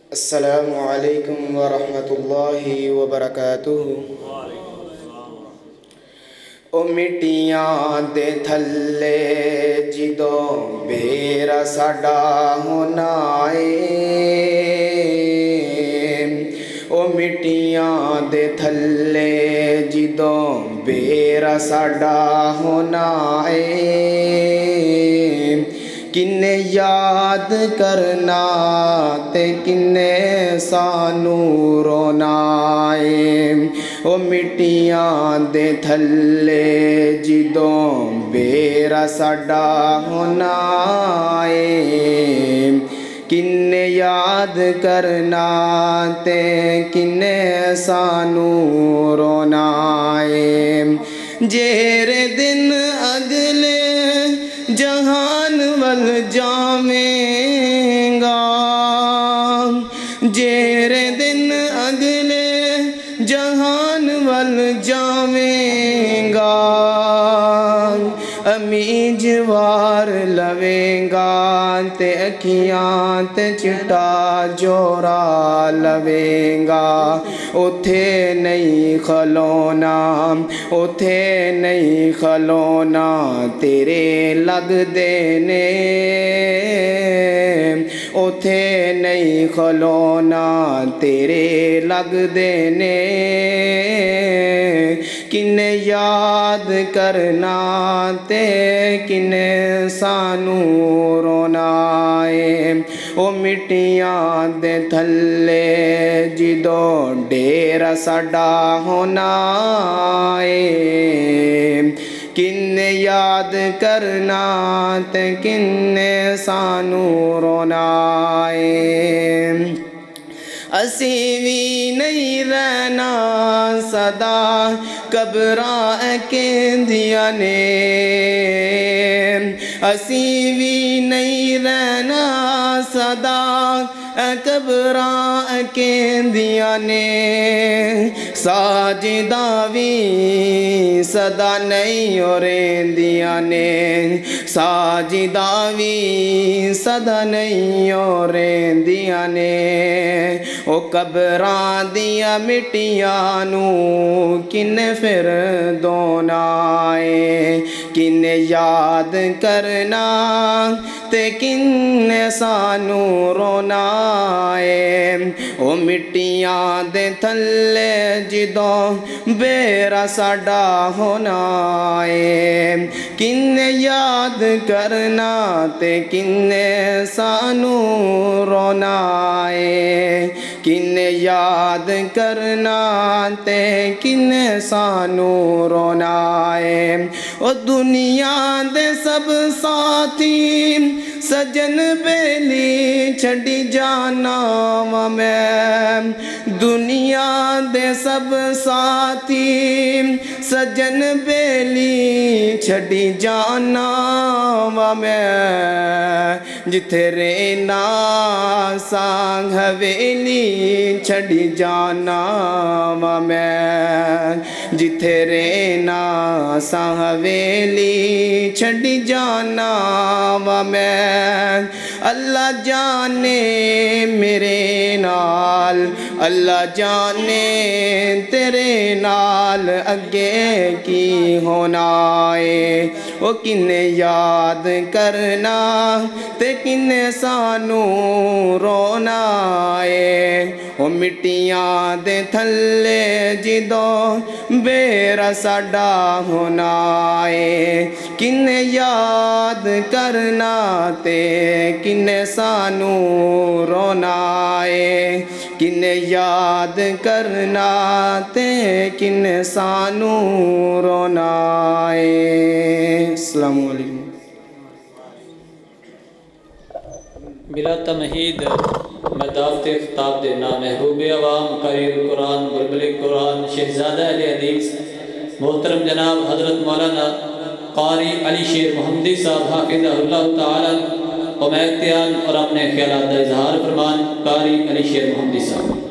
अस्सलामु अलैकुम व रहमतुल्लाहि व बरकातुहू। ओ मिट्टियां दे थल्ले जिदों बेरा साडा होना ओ मिट्टियां दे थल्ले जिदों बेरा साडा होना किन्ने याद करना ते किन्ने सानू रोना ओ मिट्टियां दे थल्ले जिदों बेरा साडा होना किन्ने याद करना ते किन्ने सानू रोना जेरे दिन अगले जहान वल जावेंगा जेरे दिन अगले जहान वल जावेंगा अमीज वार लवेंगा ते अखियां ते चिट्टा जोरा लवेंगा उथे नहीं खलोना उथे नहीं खलोना तेरे लग देने उथे नहीं खलोना तेरे लग देने किन्ने याद करना ते किन्ने सानू रोना ओ मिट्टियां दे थल्ले जिदों डेरा साडा होना किन्ने याद करना ते किन्ने सानू रोना असी भी नहीं रहना सदा कब्रां कहंदियां ने असी भी नहीं रहना सदा कब्रां कहंदियां ने साजिदा भी सदा नहीं हो रेंदियां ने साजिदा भी सदा नहीं हो रेंदियां ने ओ कब्रां दिया मिट्टियां नू किन्ने फिर दोना किन्ने याद करना ते किन्ने सानू रोना ओ मिट्टियां दे थल्ले जिदों बेरा साडा होना किन्ने याद करना ते किन्ने सानू रोना किन्ने याद करना ते किन्ने सानू रोना ओ दुनिया दे सब साथी सजन बेली छड़ी जाना वा मैं दुनिया दे सब साथी सजन बेली छड़ी जाना वा मैं जिथे रहना सांग हवेली छड़ी जाना वा मैं जिथे रहना सांग हवेली छड़ी जाना वा मैं अल्लाह जाने मेरे नाल अल्लाह जाने तेरे नाल अगे की होना ओ किन्ने याद करना ते किन्ने सानू रोना ओ मिट्टियां दे थल्ले जिदों बेरा साडा होना किन्ने याद करना ते किन्ने सानू रोना किन्ने याद करना ते किन्ने सानू रोना अस्सलामु अलैकुम। बिला तमहीद मैं दावत खिताब देना महबूब अवाम क़ारिउल कुरान बुलबुल कुरान शहज़ादा अहले हदीस मोहतरम जनाब हज़रत मौलाना क़ारी अली शेर मोहम्मदी साहब हाफ़िज़हुल्लाह ताला और मैं इख्तियार और अपने ख्यालात का इजहार फरमान क़ारी अली शेर मोहम्मदी साहब।